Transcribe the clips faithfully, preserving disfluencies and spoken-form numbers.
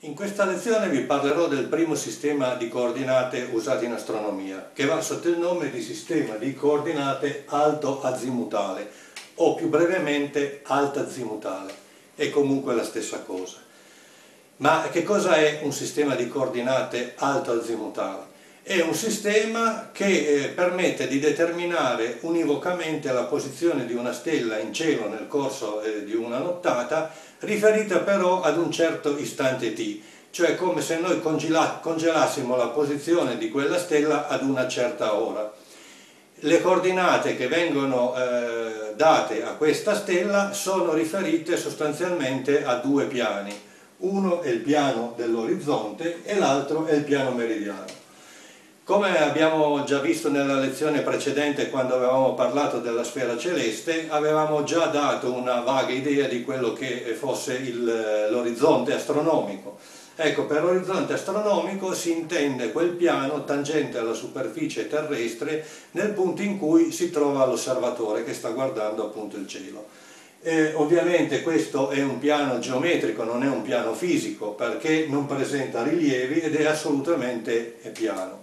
In questa lezione vi parlerò del primo sistema di coordinate usato in astronomia, che va sotto il nome di sistema di coordinate alto-azimutale, o più brevemente alta-azimutale. È comunque la stessa cosa. Ma che cosa è un sistema di coordinate alto-azimutale? È un sistema che eh, permette di determinare univocamente la posizione di una stella in cielo nel corso eh, di una nottata, riferita però ad un certo istante t, cioè come se noi congela congelassimo la posizione di quella stella ad una certa ora. Le coordinate che vengono eh, date a questa stella sono riferite sostanzialmente a due piani. Uno è il piano dell'orizzonte e l'altro è il piano meridiano. Come abbiamo già visto nella lezione precedente, quando avevamo parlato della sfera celeste, avevamo già dato una vaga idea di quello che fosse l'orizzonte astronomico. Ecco, per orizzonte astronomico si intende quel piano tangente alla superficie terrestre nel punto in cui si trova l'osservatore che sta guardando appunto il cielo. Eh, ovviamente questo è un piano geometrico, non è un piano fisico, perché non presenta rilievi ed è assolutamente piano.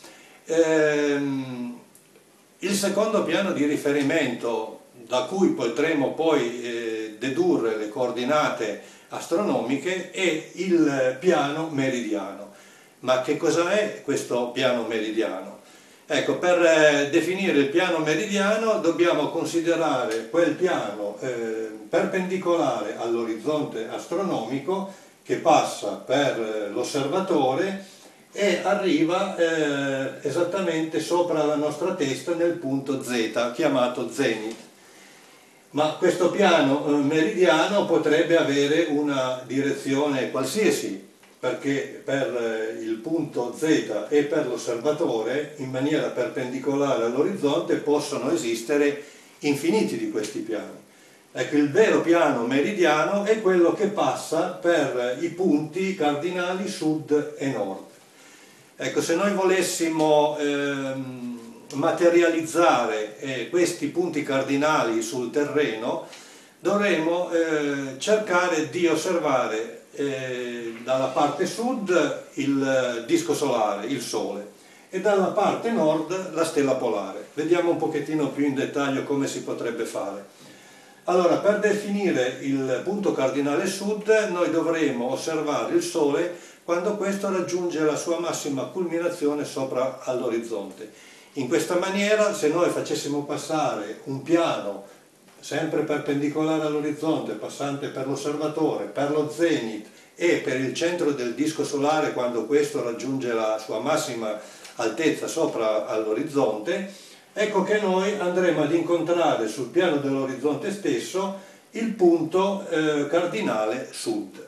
Ehm, il secondo piano di riferimento da cui potremo poi eh, dedurre le coordinate astronomiche è il piano meridiano. Ma che cosa è questo piano meridiano? Ecco, per eh, definire il piano meridiano dobbiamo considerare quel piano eh, perpendicolare all'orizzonte astronomico che passa per eh, l'osservatore e arriva eh, esattamente sopra la nostra testa nel punto Z, chiamato zenith. Ma questo piano eh, meridiano potrebbe avere una direzione qualsiasi, perché per eh, il punto Z e per l'osservatore, in maniera perpendicolare all'orizzonte, possono esistere infiniti di questi piani. Ecco, il vero piano meridiano è quello che passa per i punti cardinali sud e nord. Ecco, se noi volessimo ehm, materializzare eh, questi punti cardinali sul terreno, dovremmo eh, cercare di osservare eh, dalla parte sud il disco solare, il Sole, e dalla parte nord la stella polare. Vediamo un pochettino più in dettaglio come si potrebbe fare. Allora, per definire il punto cardinale sud, noi dovremo osservare il Sole quando questo raggiunge la sua massima culminazione sopra all'orizzonte. In questa maniera, se noi facessimo passare un piano sempre perpendicolare all'orizzonte, passante per l'osservatore, per lo zenith e per il centro del disco solare quando questo raggiunge la sua massima altezza sopra all'orizzonte, ecco che noi andremo ad incontrare sul piano dell'orizzonte stesso il punto eh, cardinale sud.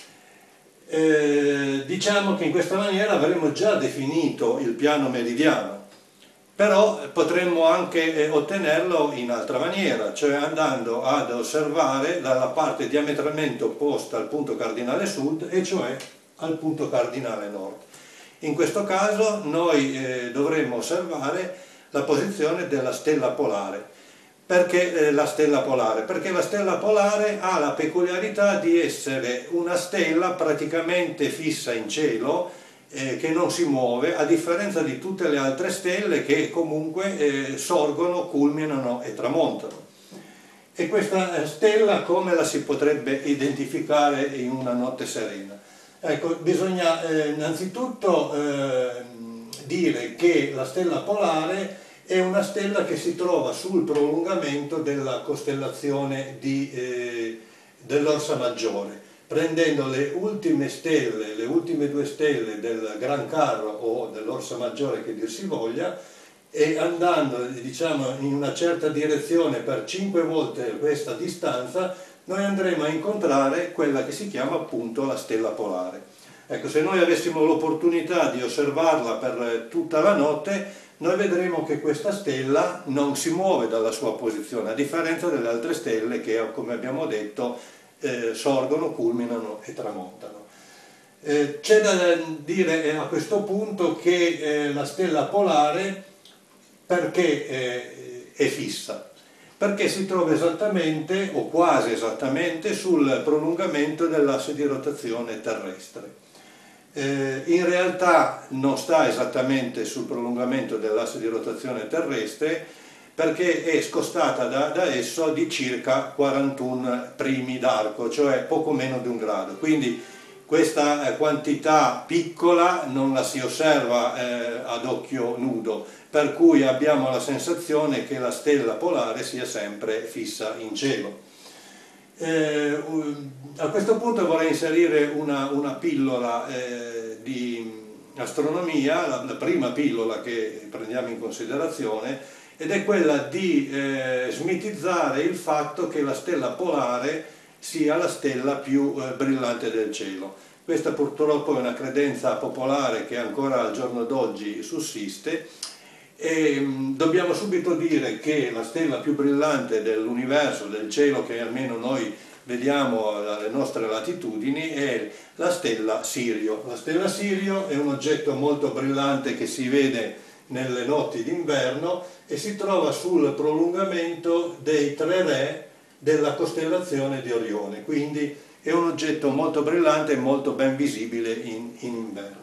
Eh, diciamo che in questa maniera avremo già definito il piano meridiano, però potremmo anche eh, ottenerlo in altra maniera, cioè andando ad osservare dalla parte diametralmente opposta al punto cardinale sud, e cioè al punto cardinale nord. In questo caso noi eh, dovremmo osservare la posizione della stella polare. Perché eh, la stella polare? Perché la stella polare ha la peculiarità di essere una stella praticamente fissa in cielo, eh, che non si muove, a differenza di tutte le altre stelle che comunque eh, sorgono, culminano e tramontano. E questa stella come la si potrebbe identificare in una notte serena? Ecco, bisogna eh, innanzitutto eh, dire che la stella polare è una stella che si trova sul prolungamento della costellazione eh, dell'Orsa Maggiore, prendendo le ultime stelle, le ultime due stelle del Gran Carro o dell'Orsa Maggiore che dir si voglia, e andando diciamo in una certa direzione per cinque volte questa distanza, noi andremo a incontrare quella che si chiama appunto la stella polare. Ecco, se noi avessimo l'opportunità di osservarla per tutta la notte, noi vedremo che questa stella non si muove dalla sua posizione, a differenza delle altre stelle che, come abbiamo detto, eh, sorgono, culminano e tramontano. Eh, c'è da dire a questo punto che eh, la stella polare, perché eh, è fissa? Perché si trova esattamente, o quasi esattamente, sul prolungamento dell'asse di rotazione terrestre. Eh, in realtà non sta esattamente sul prolungamento dell'asse di rotazione terrestre, perché è scostata da, da esso di circa quarantuno primi d'arco, cioè poco meno di un grado. Quindi questa eh, quantità piccola non la si osserva eh, ad occhio nudo, per cui abbiamo la sensazione che la stella polare sia sempre fissa in cielo. Eh, a questo punto vorrei inserire una, una pillola eh, di astronomia, la, la prima pillola che prendiamo in considerazione, ed è quella di eh, smitizzare il fatto che la stella polare sia la stella più eh, brillante del cielo. Questa purtroppo è una credenza popolare che ancora al giorno d'oggi sussiste, e mh, dobbiamo subito dire che la stella più brillante dell'universo, del cielo che almeno noi vediamo alle nostre latitudini, è la stella Sirio. La stella Sirio è un oggetto molto brillante che si vede nelle notti d'inverno e si trova sul prolungamento dei tre re della costellazione di Orione, quindi è un oggetto molto brillante e molto ben visibile in, in inverno.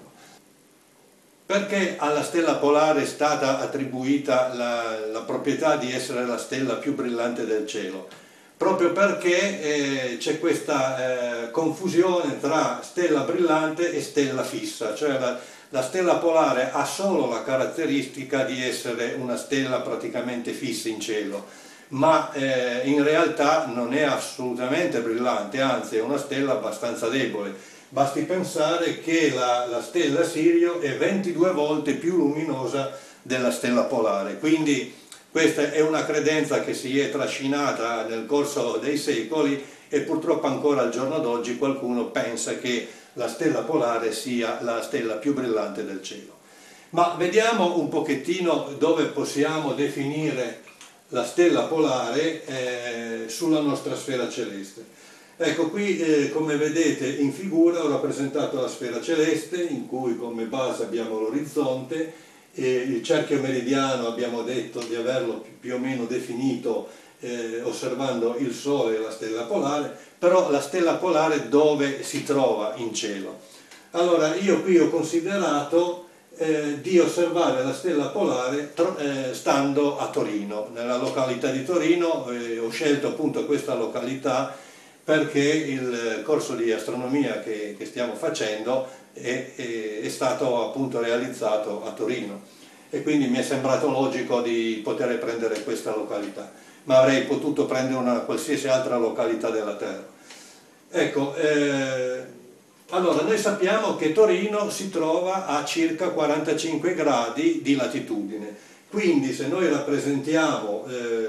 Perché alla stella polare è stata attribuita la, la proprietà di essere la stella più brillante del cielo? Proprio perché eh, c'è questa eh, confusione tra stella brillante e stella fissa, cioè la, la stella polare ha solo la caratteristica di essere una stella praticamente fissa in cielo, ma eh, in realtà non è assolutamente brillante, anzi è una stella abbastanza debole. Basti pensare che la, la stella Sirio è ventidue volte più luminosa della stella polare, quindi questa è una credenza che si è trascinata nel corso dei secoli e purtroppo ancora al giorno d'oggi qualcuno pensa che la stella polare sia la stella più brillante del cielo. Ma vediamo un pochettino dove possiamo definire la stella polare eh, sulla nostra sfera celeste. Ecco, qui eh, come vedete in figura ho rappresentato la sfera celeste, in cui come base abbiamo l'orizzonte, e il cerchio meridiano abbiamo detto di averlo più, più o meno definito eh, osservando il Sole e la stella polare, però la stella polare dove si trova in cielo? Allora io qui ho considerato eh, di osservare la stella polare eh, stando a Torino, nella località di Torino. Eh, ho scelto appunto questa località perché il corso di astronomia che, che stiamo facendo è, è, è stato appunto realizzato a Torino e quindi mi è sembrato logico di poter prendere questa località, ma avrei potuto prendere una qualsiasi altra località della Terra. Ecco, eh, allora noi sappiamo che Torino si trova a circa quarantacinque gradi di latitudine, quindi se noi rappresentiamo eh,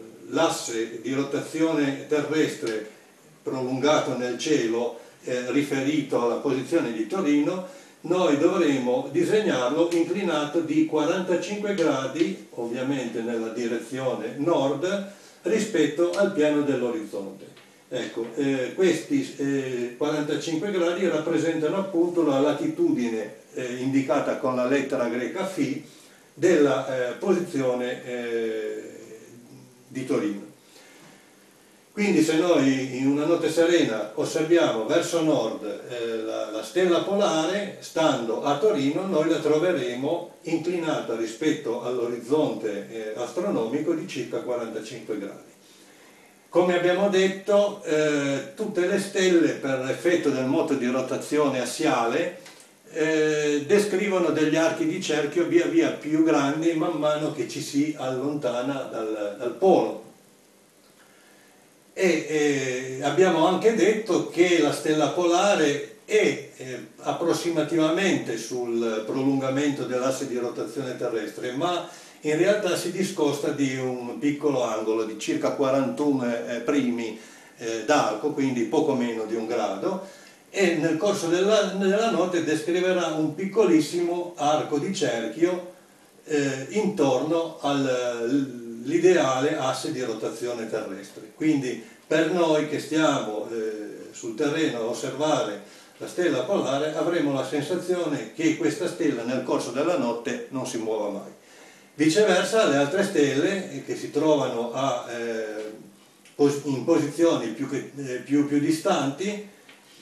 l'asse di rotazione terrestre prolungato nel cielo eh, riferito alla posizione di Torino, noi dovremo disegnarlo inclinato di quarantacinque gradi, ovviamente nella direzione nord, rispetto al piano dell'orizzonte. Ecco, eh, questi eh, quarantacinque gradi rappresentano appunto la latitudine eh, indicata con la lettera greca Φ della eh, posizione eh, di Torino. Quindi se noi in una notte serena osserviamo verso nord eh, la, la stella polare, stando a Torino noi la troveremo inclinata rispetto all'orizzonte eh, astronomico di circa quarantacinque gradi. Come abbiamo detto, eh, tutte le stelle per effetto del moto di rotazione assiale eh, descrivono degli archi di cerchio via via più grandi man mano che ci si allontana dal, dal polo. E eh, abbiamo anche detto che la stella polare è eh, approssimativamente sul prolungamento dell'asse di rotazione terrestre, ma in realtà si discosta di un piccolo angolo di circa quarantuno eh, primi eh, d'arco, quindi poco meno di un grado, e nel corso della, della notte descriverà un piccolissimo arco di cerchio eh, intorno all'ideale asse di rotazione terrestre. Quindi per noi che stiamo eh, sul terreno a osservare la stella polare avremo la sensazione che questa stella nel corso della notte non si muova mai. Viceversa le altre stelle che si trovano a, eh, in posizioni più, che, eh, più, più distanti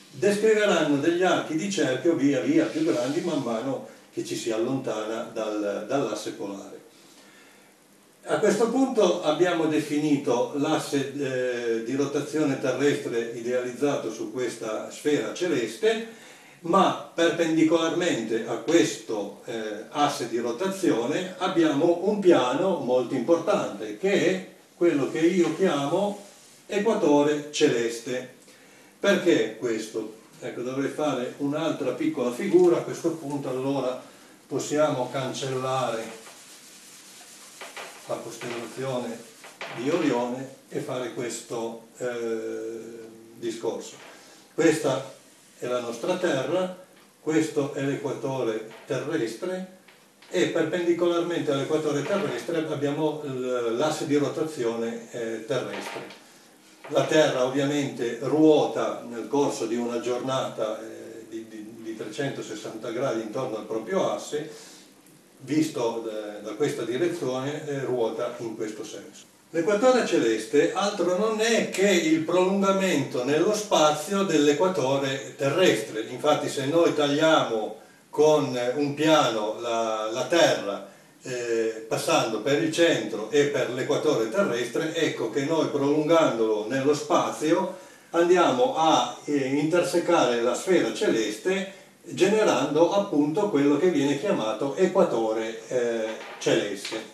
descriveranno degli archi di cerchio via via più grandi man mano che ci si allontana dal, dall'asse polare. A questo punto abbiamo definito l'asse eh, di rotazione terrestre idealizzato su questa sfera celeste, ma perpendicolarmente a questo eh, asse di rotazione abbiamo un piano molto importante, che è quello che io chiamo equatore celeste. Perché questo? Ecco, dovrei fare un'altra piccola figura. A questo punto allora possiamo cancellare la costellazione di Orione e fare questo eh, discorso. Questa è la nostra Terra, questo è l'equatore terrestre e perpendicolarmente all'equatore terrestre abbiamo l'asse di rotazione eh, terrestre. La Terra ovviamente ruota nel corso di una giornata eh, di, di, di trecentosessanta gradi intorno al proprio asse, visto da, da questa direzione eh, ruota in questo senso. L'equatore celeste altro non è che il prolungamento nello spazio dell'equatore terrestre. Infatti se noi tagliamo con un piano la, la Terra eh, passando per il centro e per l'equatore terrestre, ecco che noi prolungandolo nello spazio andiamo a eh, intersecare la sfera celeste, generando appunto quello che viene chiamato equatore eh, celeste.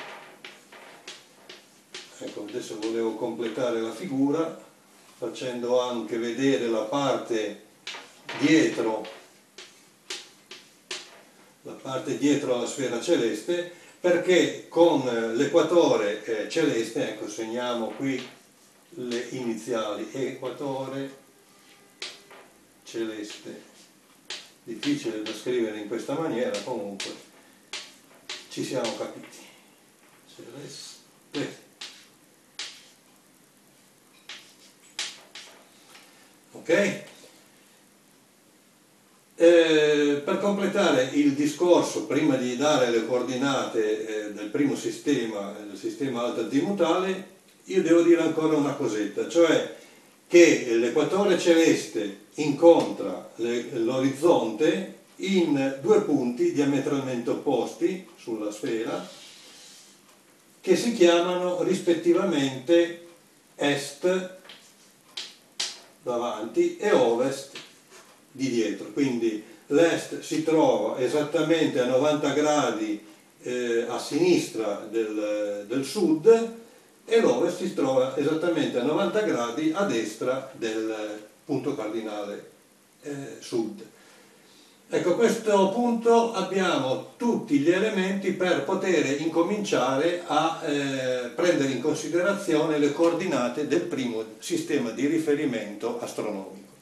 Ecco, adesso volevo completare la figura facendo anche vedere la parte dietro, la parte dietro alla sfera celeste, perché con l'equatore eh, celeste, ecco, segniamo qui le iniziali, equatore celeste. Difficile da scrivere in questa maniera, comunque ci siamo capiti. Celeste. Ok? Eh, per completare il discorso, prima di dare le coordinate eh, del primo sistema, del sistema alto-azimutale, io devo dire ancora una cosetta, cioè che l'equatore celeste incontra l'orizzonte in due punti diametralmente opposti sulla sfera, che si chiamano rispettivamente est davanti e ovest di dietro. Quindi l'est si trova esattamente a novanta gradi eh, a sinistra del, del sud e l'ovest si trova esattamente a novanta gradi a destra del punto cardinale eh, sud. Ecco, a questo punto abbiamo tutti gli elementi per poter incominciare a eh, prendere in considerazione le coordinate del primo sistema di riferimento astronomico.